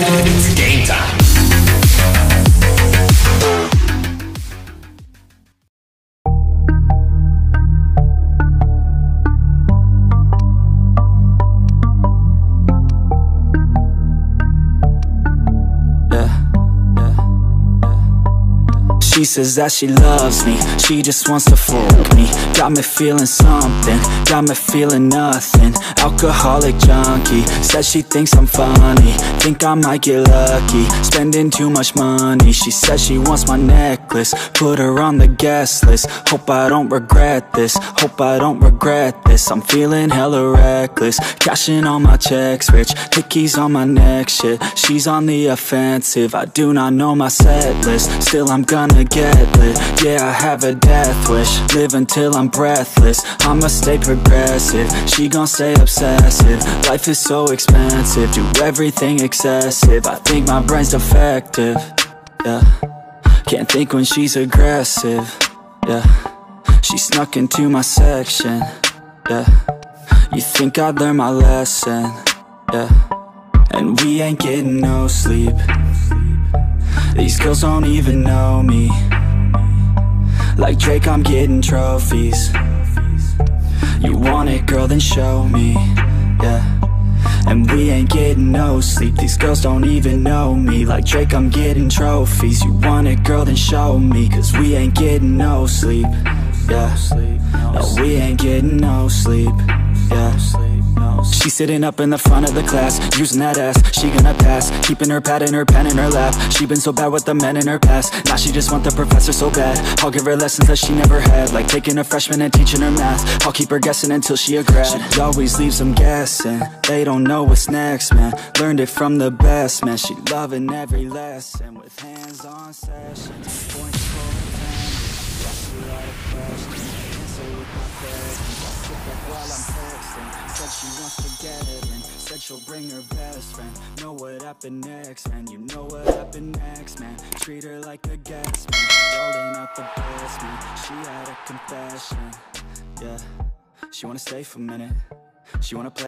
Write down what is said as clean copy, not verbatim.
It's game time. She says that she loves me, she just wants to fuck me. Got me feeling something, got me feeling nothing. Alcoholic junkie, says she thinks I'm funny. Think I might get lucky, spending too much money. She says she wants my necklace, put her on the guest list. Hope I don't regret this, hope I don't regret this. I'm feeling hella reckless, cashing all my checks rich. Hickeys on my neck, shit, she's on the offensive. I do not know my set list, still I'm gonna get lit. Yeah, I have a death wish, live until I'm breathless. I'ma stay progressive, she gon' stay obsessive. Life is so expensive, do everything excessive. I think my brain's defective, yeah. Can't think when she's aggressive, yeah. She snuck into my section, yeah. You think I'd learn my lesson, yeah. And we ain't getting no sleep. These girls don't even know me. Like Drake, I'm getting trophies. You want it, girl, then show me, yeah. And we ain't getting no sleep. These girls don't even know me. Like Drake, I'm getting trophies. You want it, girl, then show me. Cause we ain't getting no sleep, yeah. No, we ain't getting no sleep, yeah. She's sitting up in the front of the class, using that ass, she gonna pass. Keeping her pad and her pen in her lap. She been so bad with the men in her past. Now she just want the professor so bad. I'll give her lessons that she never had, like taking a freshman and teaching her math. I'll keep her guessing until she a grad. She always leaves them guessing, they don't know what's next, man. Learned it from the best, man. She loving every lesson, with hands-on sessions. Points for attention, ask a lot of questions. Answer with my questions, I sit back while I'm texting. Said she wants to get it in, said she'll bring her best friend. Know what happened next, man, you know what happened next, man. Treat her like a guest, man, rolling out the best, man. She had a confession, yeah. She wanna stay for a minute, she wanna play